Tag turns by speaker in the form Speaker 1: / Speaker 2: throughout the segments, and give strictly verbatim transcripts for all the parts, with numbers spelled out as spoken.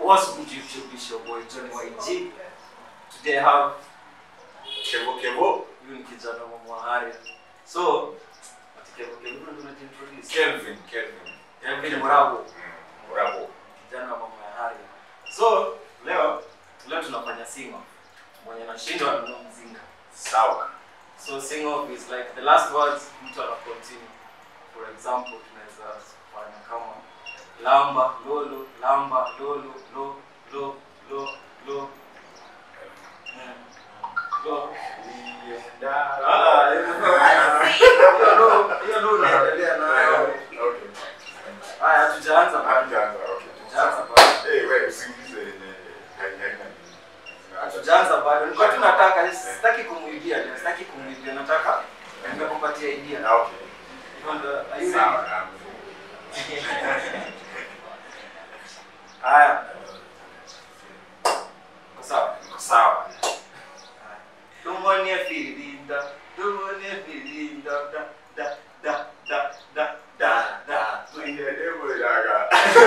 Speaker 1: What's good YouTube? It's your boy Johnny Y G. Today I have
Speaker 2: Kevo Kevo.
Speaker 1: You ni kijana wa Maharia. So, Kevo Kevo ndo tunaintroduce.
Speaker 2: Kelvin, Kelvin.
Speaker 1: Kelvin Murabo.
Speaker 2: Murabo.
Speaker 1: Kijana wa Maharia. So, leo leo tunafanya sing off. Mwenye anashindwa ndo mzinga.
Speaker 2: Sawa.
Speaker 1: So sing off is like the last words mtu ana continue. For example, tunaweza fanya kama lamba lolo lamba lolo lo lo lo lo lo
Speaker 2: Yenda.
Speaker 1: ah hiyo lo hiyo lo naendelea nayo.
Speaker 2: Okay.
Speaker 1: Haya tujaanza
Speaker 2: Tujaanza. Okay.
Speaker 1: Tujaanza bado.
Speaker 2: Eh, wewe usiingize yenye haina.
Speaker 1: Tujaanza bado. Nilikuwa tunataka sitaki kumuibia, sitaki kumuibia, nataka ningekupatia idea.
Speaker 2: Okay.
Speaker 1: Ndio ayu.
Speaker 2: Sawa.
Speaker 1: Haya. Sawa.
Speaker 2: Sawa.
Speaker 1: Dumone filinda, dumone filinda da da da da da da da.
Speaker 2: Tuingie demo ilaga.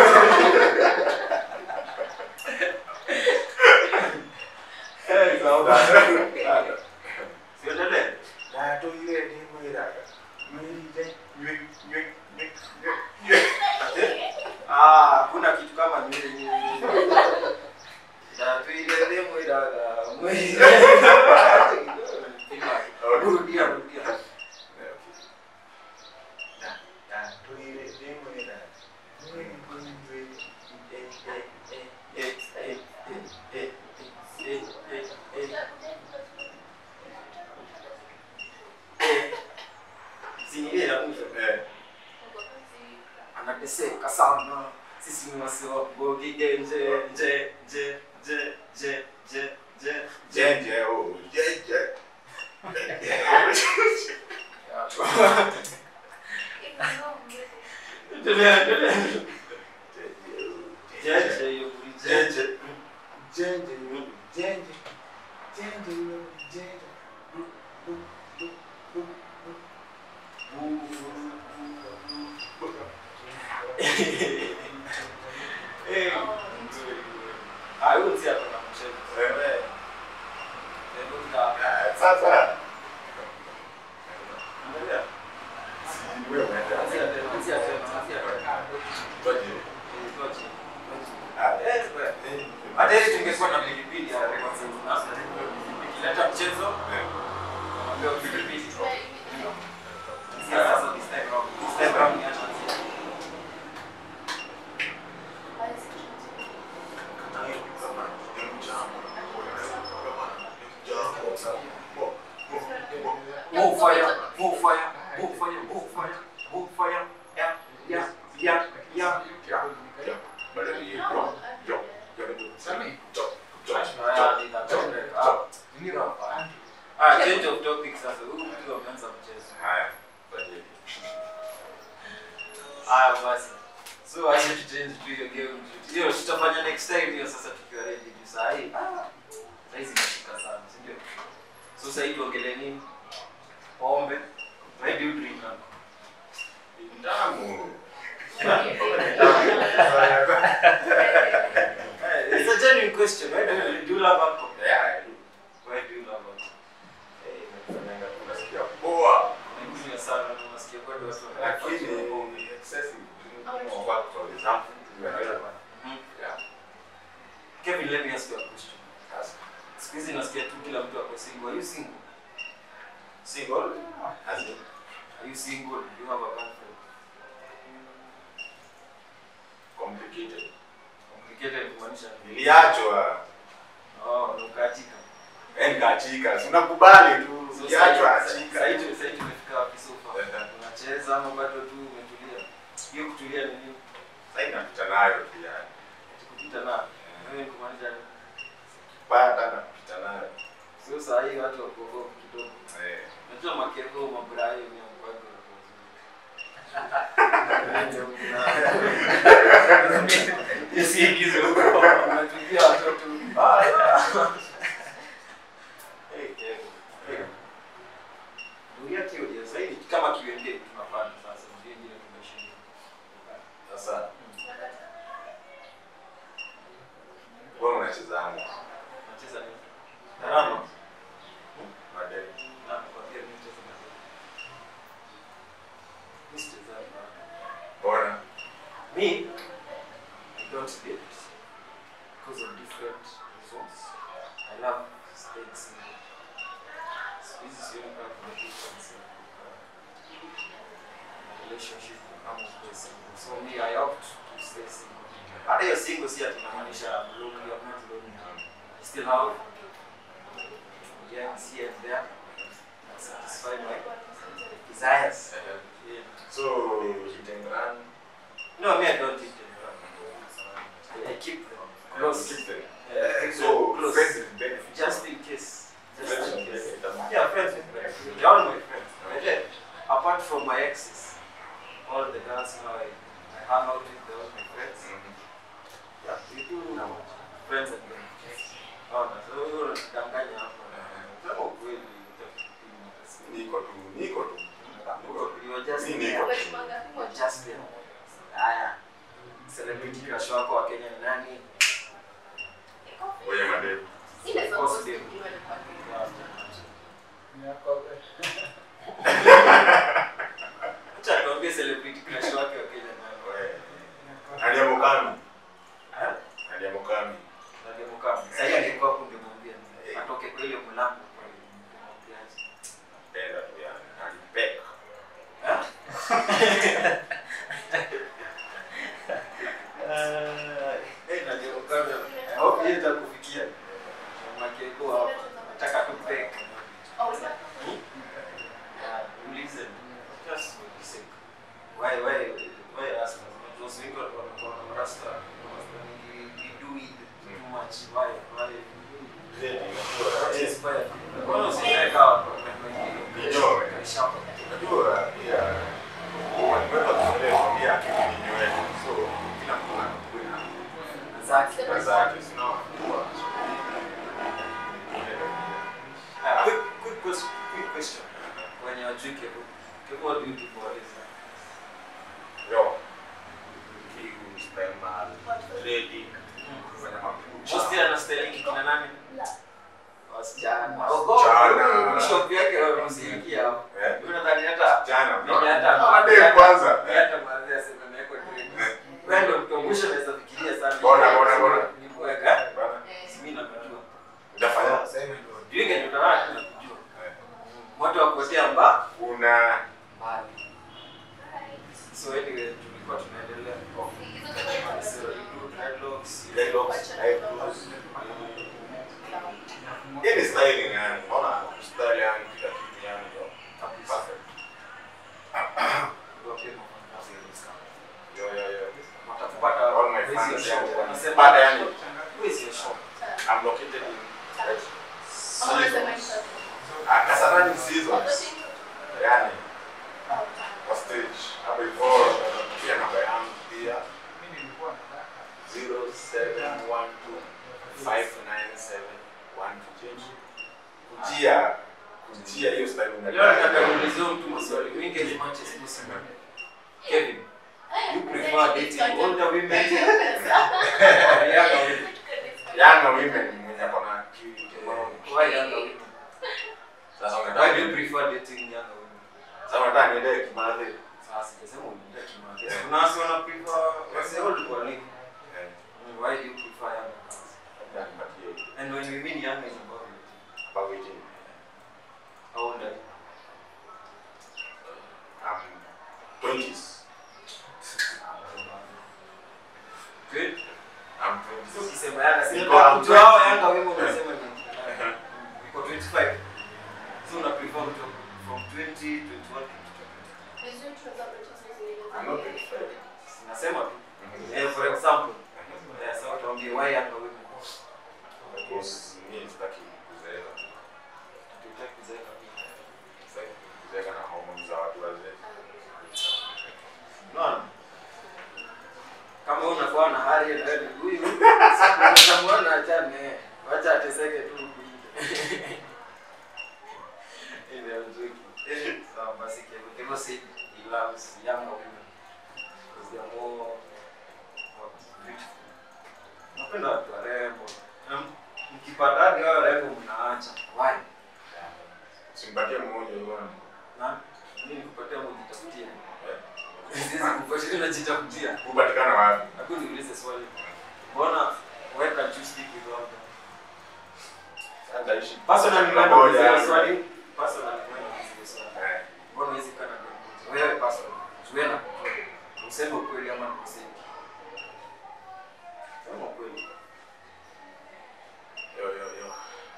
Speaker 1: Eh, sawa. Sio ndio?
Speaker 2: Na tuingie demo ilaga. Mwende, nywe nywe nywe.
Speaker 1: Ah, kuna kitu kama nywele nywele. Da tuile demo ilaga. Mwende. Rudia rudia. Anateseka sana. Sisi ni wasiwa bogi genje je je je je je je
Speaker 2: Jenje oh jenje.
Speaker 1: Endelea endelea. Jenje yo jenje.
Speaker 2: Jenje yo jenje. Jenje yo jenje.
Speaker 1: Eh. Ah, huyo si hapa na mchezo.
Speaker 2: Eh.
Speaker 1: Ndio ndio.
Speaker 2: Sasa.
Speaker 1: Endelea.
Speaker 2: Si wewe unaenda.
Speaker 1: Anzia tena, anzia tena, anzia tena.
Speaker 2: Toje.
Speaker 1: Toje.
Speaker 2: Ah,
Speaker 1: Eh, eh. Hata ile tungekuwa na pilipili ya records na ikileta mchezo.
Speaker 2: eh.
Speaker 1: Ndio pilipili. Sasa this time round. This time round ni acha. More fire, more fire, more fire, more fire, more fire. Yeah, yeah, yeah, yeah.
Speaker 2: Ya. Ya. Bado ni yo. Yo. Yo. Sami. Yo. Yo.
Speaker 1: Ah, nitapenda. Ah, ndio hapa. Ah, change of topic sasa. Huyu mtu ameanza mchezo.
Speaker 2: Haya. Baje.
Speaker 1: Haya basi. So I should change to your game. Hiyo tutafanya next time hiyo sasa tukiwa ready juu saa hii. Ah. Sasa hizi zimeshika sana, si ndio? So sasa hivi ongelee nini? Pombe. Why do you drink now?
Speaker 2: Ndamu.
Speaker 1: It's a genuine question. Why do you, do you love alcohol?
Speaker 2: Yeah, I do.
Speaker 1: Why do you love alcohol?
Speaker 2: Eh, nafanya unasikia poa.
Speaker 1: Nikunywa sana na unasikia kwa watu
Speaker 2: Lakini
Speaker 1: pombe.
Speaker 2: excessive. Of what for example, you are right.
Speaker 1: Mhm.
Speaker 2: Yeah.
Speaker 1: Kevin, let me ask you a question.
Speaker 2: Ask.
Speaker 1: Siku hizi nasikia tu kila mtu ako single. Are you single?
Speaker 2: Single? As in?
Speaker 1: Are you single? Do you have a girlfriend?
Speaker 2: Complicated.
Speaker 1: Complicated kumaanisha nini?
Speaker 2: Niliachwa.
Speaker 1: Oh, nukatika.
Speaker 2: Eh, kaachika. Si unakubali tu. Niliachwa achika.
Speaker 1: Sasa hivi sasa hivi tumefika wapi sofa? Unacheza ama bado tu umetulia? Hiyo kutulia ni nini?
Speaker 2: Sasa inapita nayo pia.
Speaker 1: Tukupita na. Wewe kumaanisha nini?
Speaker 2: Baada na kupita nayo.
Speaker 1: Sio saa hii watu wako hofu kidogo.
Speaker 2: Eh.
Speaker 1: Unajua makero mabrayo ni mpango wa kazi. Yesi hizo huko. Unatukia watoto. Ah. Eh, eh. Ndio yake hiyo sasa hivi kama kiwende tunafanya sasa ndio ingine tumeshinda. Sasa
Speaker 2: Bora.
Speaker 1: Me, I don't date because of different reasons. I love staying single. So this is your difference in relationship. I'm always single. So me, I opt to stay single. Hata hiyo single si ati inamaanisha I'm lonely, I'm not lonely. I still have yeah, here and there. I satisfy my desires.
Speaker 2: Uh-huh.
Speaker 1: Yeah.
Speaker 2: So, hit and run.
Speaker 1: No, me, I don't hit them. I keep them close.
Speaker 2: Keep them.
Speaker 1: Yeah, keep
Speaker 2: So,
Speaker 1: them close.
Speaker 2: friends with benefits.
Speaker 1: Just in case. Just
Speaker 2: Friends
Speaker 1: in
Speaker 2: with
Speaker 1: case.
Speaker 2: benefits.
Speaker 1: Yeah, friends with benefits. They're all my friends. I did. Apart from my exes, all the girls now I, I hang out with, they're all my friends.
Speaker 2: Mhm.
Speaker 1: Yeah, we do friends and benefits. Oh, no, so we're danganya hapo. Sema ukweli.
Speaker 2: Niko tu, niko tu.
Speaker 1: You're just
Speaker 2: Niko
Speaker 1: there.
Speaker 2: tu.
Speaker 1: You're just there. Haya. Celebrity crush wako wa Kenya ni nani?
Speaker 2: Oye madem.
Speaker 1: Acha tuambie celebrity crush wake wa Kenya nani?
Speaker 2: Nadia Mukami.
Speaker 1: Eh?
Speaker 2: Nadia Mukami.
Speaker 1: Nadia Mukami. Sasa angekuwa hapo ungemwambia nini? Atoke kwa ile mlango kwa ile.
Speaker 2: Penda tu yani. Alipek.
Speaker 1: Eh? Eh, Nadia Mukami. I hope yeye atakufikia. Makeko hapo. Nataka tu break. Listen, just for the sake. Why, why, why ask us? Because we got one rasta. We, we do it too much. Why, why? What inspired? What was it like out?
Speaker 2: Ninyowe. Unajua pia watu wanaelewa kwamba akili ni nywele. So kila mtu anakuwa na
Speaker 1: Zaki.
Speaker 2: na zake, sio?
Speaker 1: Uh, quick, quick question. Quick question. When you're drinking, what do you do for this?
Speaker 2: Yo. Kiu, sperma, ready. Kufanya mapucha.
Speaker 1: Just understanding kina nani? Wasichana.
Speaker 2: Wasichana.
Speaker 1: Bishop yake wamsikia hapo.
Speaker 2: Eh?
Speaker 1: Unadhani hata
Speaker 2: Jana.
Speaker 1: mimi hata
Speaker 2: Hadi kwanza.
Speaker 1: hata baadhi ya sema naiko drink. Wewe ndio mtu mwisho unaweza fikiria sana.
Speaker 2: Bona, bona, bona.
Speaker 1: Ni kuweka.
Speaker 2: Bana.
Speaker 1: Mimi nakujua.
Speaker 2: Utafanya
Speaker 1: Yule ndio tunataka tunakujua. Moto wa kuotea mba
Speaker 2: una
Speaker 1: mbali. So anyway, tulikuwa tunaendelea. So you do dreadlocks.
Speaker 2: dreadlocks, eyebrows. Hii ni styling yani. Unaona style yani kila kitu yani ndio perfect. Yo yo yo.
Speaker 1: Watakupata
Speaker 2: All my
Speaker 1: wezi
Speaker 2: fans
Speaker 1: ya
Speaker 2: yani
Speaker 1: show.
Speaker 2: wanasema baada yani
Speaker 1: Wezi ya show.
Speaker 2: I'm located in Ah, Kasarani seasons. Yani kwa stage hapo before pia namba yangu pia zero seven one two five nine seven one two change. Kujia kujia hiyo style
Speaker 1: Leo
Speaker 2: unataka.
Speaker 1: nataka kuuliza mtu maswali mengi as much as possible. Kevin, you prefer dating older women or younger women?
Speaker 2: Younger women mwenye akona akili timamu.
Speaker 1: Why younger women?
Speaker 2: Sasa
Speaker 1: Why do
Speaker 2: unataka
Speaker 1: you prefer dating younger women?
Speaker 2: sasa unataka niende kimadhi.
Speaker 1: Sasa sijasema unaenda kimaana. Kuna watu wana prefer wase old kwa nini?
Speaker 2: Eh.
Speaker 1: Why do you prefer younger girls?
Speaker 2: Ndio nipatie
Speaker 1: And when we mean younger is about
Speaker 2: about eighteen.
Speaker 1: how old are you?
Speaker 2: Um twenties.
Speaker 1: Good.
Speaker 2: I'm
Speaker 1: So
Speaker 2: twenties.
Speaker 1: ukisema younger, si
Speaker 2: Niko
Speaker 1: ndio
Speaker 2: I'm
Speaker 1: mtu wao
Speaker 2: twenty.
Speaker 1: younger wewe unasema ni uko twenty-five. So una prefer mtu from twenty, twenty-one,
Speaker 2: I'm not twenty-five.
Speaker 1: nasema tu.
Speaker 2: Mhm.
Speaker 1: Eh, for example, eh, so tuambie why younger women?
Speaker 2: Because mimi sitaki kuzeeka.
Speaker 1: Tutaki kuzeeka.
Speaker 2: Sitaki kuzeeka na hormones za watu wazee.
Speaker 1: Unaona? Kama unakuwa na hali na wewe huyu, sasa unamwona achane, wacha ateseke tu. Ile nzuri. Eh, sawa basi Kevin. Kevin said he loves younger women because they are more what, beautiful. Napenda watu warembo. Na mkipatani wao warembo mnaacha. Why?
Speaker 2: Simpatie mmoja yule.
Speaker 1: Na mimi nikupatia mjitafutie. Kwa shida najitafutia.
Speaker 2: Upatikana wapi?
Speaker 1: Hakuna niulize swali. Mbona why can't you stick with one?
Speaker 2: Sasa ishi.
Speaker 1: Personally niulize swali. Personally niulize swali.
Speaker 2: Eh.
Speaker 1: Mbona hizi kana kwa wewe personally? Tuena. Useme ukweli ama useme. Sema ukweli.
Speaker 2: Yo yo yo.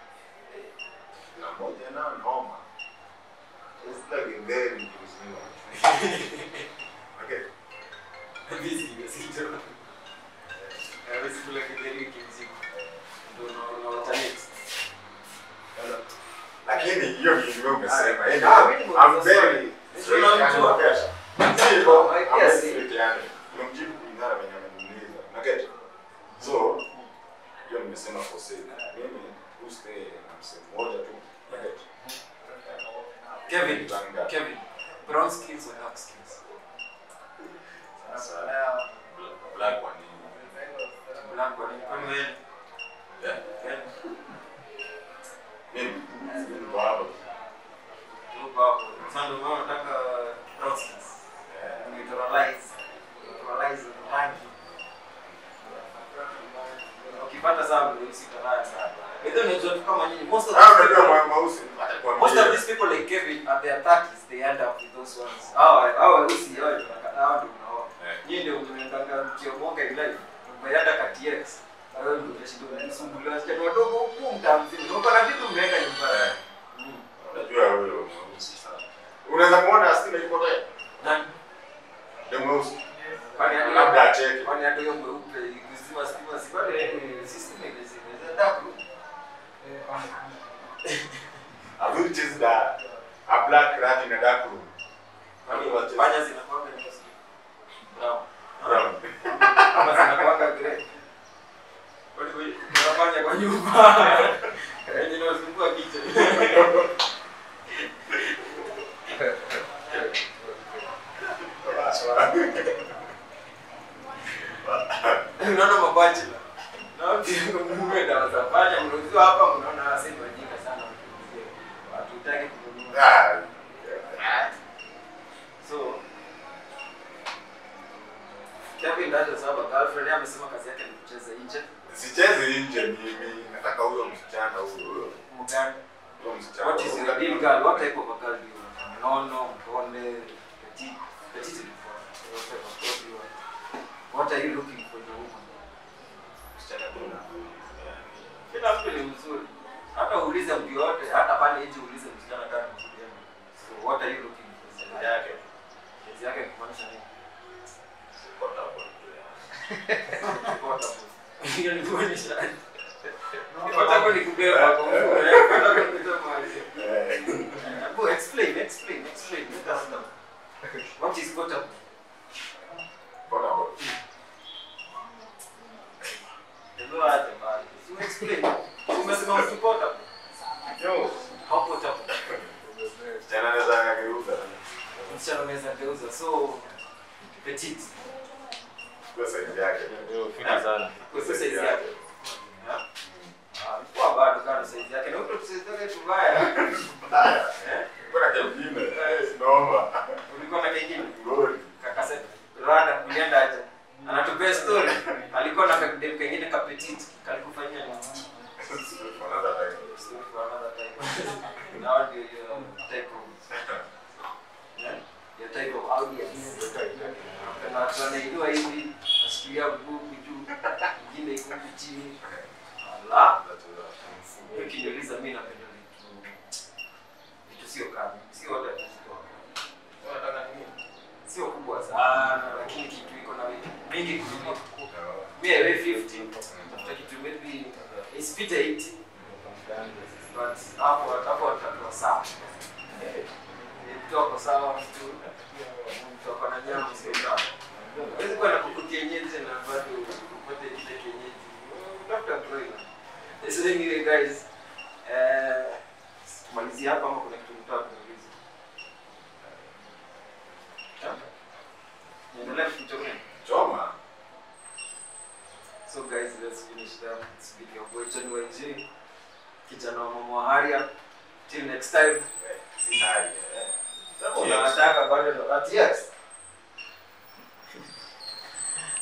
Speaker 2: Na moja na noma. It's like a very interesting. Okay.
Speaker 1: Busy, busy. Hawezi kula kideri kimziki. Ndio na na talent.
Speaker 2: Lakini hiyo ni wewe umesema.
Speaker 1: Ah, mimi
Speaker 2: I'm very
Speaker 1: tunamjua
Speaker 2: kesha. Sio, yes. Yani, unamjibu kulingana na venye ameniuliza. Naketi. So, hiyo nimesema for sale. Mimi uste na msemo moja tu. Naketi.
Speaker 1: Kevin, Kevin. Brown skins or dark skins?
Speaker 2: Sasa black one.
Speaker 1: Black one. Kwani wewe?
Speaker 2: Yeah.
Speaker 1: Yeah.
Speaker 2: Mimi ni baba.
Speaker 1: Tuko hapo. Sasa ndio maana nataka brown skins. Neutralize. Neutralize rangi. Ukipata sababu ndio usitaraya sana. Ndio unajua tu kama nyinyi most of
Speaker 2: Ah, unajua mweusi.
Speaker 1: most of these people like Kevin at their thirties they end up with those ones. Hao hao usi hao hao ndio unaona. Nyinyi ndio mnaendanga mkiomoka ile. Umeenda kati X. Wewe ndio unashinda unisumbua sana wadogo huko mtamzini. Uko na vitu umeweka nyumbani.
Speaker 2: Unajua wewe mweusi sana. Unaweza kuona asili ilipotea.
Speaker 1: Nani?
Speaker 2: Ndio mweusi.
Speaker 1: Kwani
Speaker 2: labda acheke.
Speaker 1: Kwani ndio hiyo mweupe kuzima stima si bale system ile zile. Dark room.
Speaker 2: A which is the a black rat in a dark room.
Speaker 1: Panya zinakuwa ni brown.
Speaker 2: Brown.
Speaker 1: Kama zinakuwa grey. Wale wanafanya kwa nyumba. Yaani ndio zungua kichwa. Unaona mabachela. Na ndio mnume dawa za panya mnauziwa hapa mnaona asili wajinga sana. Watu utaki kununua. So Kevin ndio sababu girlfriend amesema kazi yake ni kucheza nje.
Speaker 2: Sicheze nje mimi. Nataka huyo msichana huyo.
Speaker 1: Mgani?
Speaker 2: Huyo msichana.
Speaker 1: What is your ideal girl? What type of a girl do you want? No, no, mkonde, petite, petite before. What type of girl do you want? What are you looking for in a woman?
Speaker 2: Msichana kuna.
Speaker 1: Kila mtu ni mzuri. Hata uulize mtu yote, hata pale nje uulize msichana kama mzuri. So what are you looking for? Kazi yake. Kazi yake kumaanisha nini?
Speaker 2: Portable.
Speaker 1: Portable. Hiyo ni kuonyesha. Portable ni kubeba kwa mfuko. Portable ni kutoa mahali. Go explain, explain, explain. Let us know. What is portable?
Speaker 2: Portable.
Speaker 1: Ndio hata bali. So explain. Umesema mtu portable.
Speaker 2: Yo,
Speaker 1: How portable?
Speaker 2: msichana anaweza kugeuza.
Speaker 1: Msichana anaweza geuza. So petite.
Speaker 2: Kwa size yake.
Speaker 3: Ndio fika sana.
Speaker 1: Kwa size yake. Ah, kwa bado kana size yake. Na mtu size yake tubaya. Eh?
Speaker 2: Kuna kingine. Naomba.
Speaker 1: Ulikuwa na kingine?
Speaker 2: Ngori.
Speaker 1: Kakase rada kulienda aje. Anatupea story. Alikuwa na kadem kingine ka petite. Kalikufanyia nini?
Speaker 2: Another time.
Speaker 1: Story for another time. Now do your type of yeah? Your type of audience. Na tunainua hivi, nasikia mguu juu, ingine iko chini. Allah. Ukiniuliza mimi napenda vitu. Vitu sio kali. Sio wote vitu. Unataka nini? Sio kubwa sana, lakini kitu iko na vitu mingi kuliko. Mimi I weigh fifty. Nataka kitu maybe is fit eighty. But hapo hapo tutakuwa sawa. Ndio sawa mtu. Mtu akona nyama sio sawa. Hizi kwa na kuku kienyeji na bado upate ile kienyeji. Tafuta broiler. This is anyway guys. Eh, malizia hapa ama kuna kitu mtaka kuuliza? Endelea kuchomea.
Speaker 2: Choma.
Speaker 1: So guys, let's finish that. It's been your boy Johnny Y J. Kijana wa Mama Haria. Till next time.
Speaker 2: Sinai.
Speaker 1: Unataka bado ndo at yes.